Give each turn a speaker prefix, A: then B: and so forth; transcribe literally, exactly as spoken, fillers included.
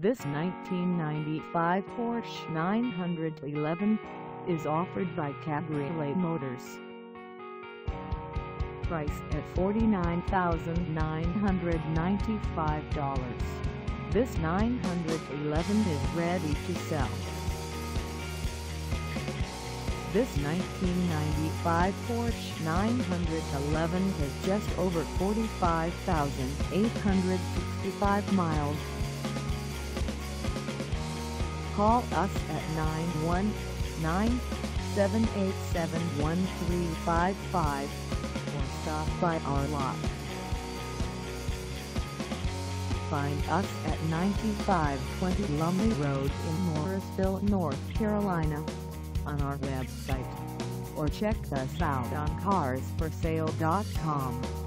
A: This nineteen ninety-five Porsche nine eleven is offered by Cabriolet Motors. Price at forty-nine thousand nine hundred ninety-five dollars. This nine eleven is ready to sell. This nineteen ninety-five Porsche nine eleven has just over forty-five thousand eight hundred sixty-five miles. Call us at nine one nine, seven eight seven, one three five five or stop by our lot. Find us at ninety-five twenty Lumley Road in Morrisville, North Carolina, on our website, or check us out on cars for sale dot com.